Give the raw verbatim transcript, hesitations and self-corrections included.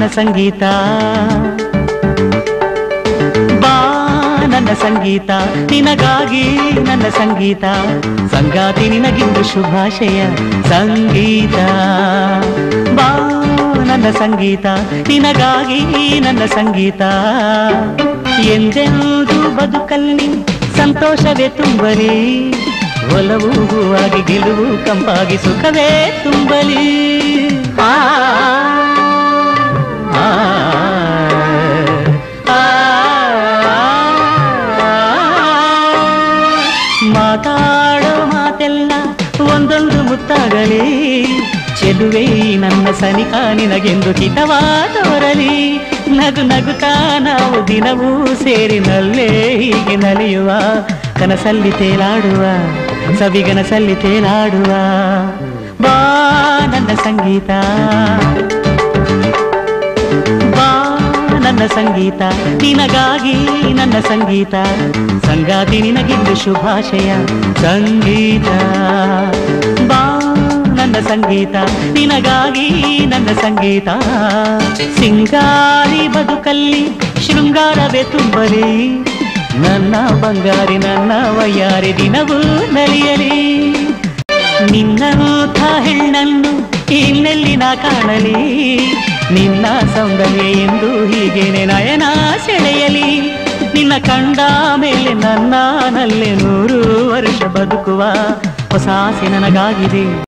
ನನ್ನ ಸಂಗೀತ ಬಾ ನನ್ನ ಸಂಗೀತ ನಿನಗಾಗಿ ನನ್ನ ಸಂಗೀತ ಸಂಗಾತಿ ನಿನಗಿಂದು ಶುಭಾಶಯ ಸಂಗೀತ ಬಾ ನನ್ನ ಸಂಗೀತ ನಿನಗಾಗಿ ನನ್ನ ಸಂಗೀತ ಎಂದೆಂದು ಬದುಕಲ್ಲಿ ಸಂತೋಷವೇ ತುಂಬಲಿ ಒಲವು ಹೂವಾಗಿ ಗೆಲುವು ಕಂಪಾಗಿ ಸುಖವೇ ತುಂಬಲಿ ಆ ಮಾತಾಡೋ ಮಾತೆಲ್ಲ ಒಂದೊಂದು ಮುತ್ತಾಗಲಿ ಚೆಲುವೆ ನನ್ನ ಸನಿಕ ನಿನಗೆಂದು ಹಿತವಾ ತೋರಲಿ ನಗು ನಗುತ್ತಾ ನಾವು ದಿನವೂ ಸೇರಿನಲ್ಲೇ ಹೀಗೆ ನಲಿಯುವ ಕನಸಲ್ಲಿ ತೇಲಾಡುವ ಸವಿಗನಸಲ್ಲಿ ತೇಲಾಡುವ ಬಾ ನನ್ನ ಸಂಗೀತ ಬಾ ನನ್ನ ಸಂಗೀತ ನಿನಗಾಗಿ ನನ್ನ ಸಂಗೀತ ಸಂಗಾತಿ ನಿನಗಿಂದು ಶುಭಾಶಯ ಸಂಗೀತ ಬಾ ನನ್ನ ಸಂಗೀತ ನಿನಗಾಗಿ ನನ್ನ ಸಂಗೀತ ಸಿಂಗಾರಿ ಬದುಕಲ್ಲಿ ಶೃಂಗಾರವೇ ತುಂಬಲಿ ನನ್ನ ಬಂಗಾರಿ ನನ್ನ ವಯ್ಯಾರಿ ದಿನವೂ ನಲಿಯಲಿ ನಿನ್ನಂಥ ಹೆಣ್ಣನ್ನು ಇನ್ನೆಲ್ಲಿ ನಾ ಕಾಣಲಿ ನಿನ್ನ ಸೌಂದರ್ಯ ಎಂದು ಹೀಗೇನೆ ನಯನ ಸೆಳೆಯಲಿ ನಿನ್ನ ಕಂಡ ಮೇಲೆ ನನ್ನ ನಲ್ಲೆ ನೂರು ವರ್ಷ ಬದುಕುವ ಹೊಸ ಆಸೆ ನನಗಾಗಿದೆ